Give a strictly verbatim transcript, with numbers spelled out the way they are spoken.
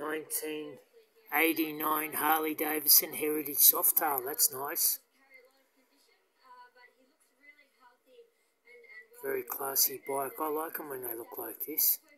nineteen eighty-nine Harley Davidson Heritage Softail. That's nice. Very classy bike. I like them when they look like this.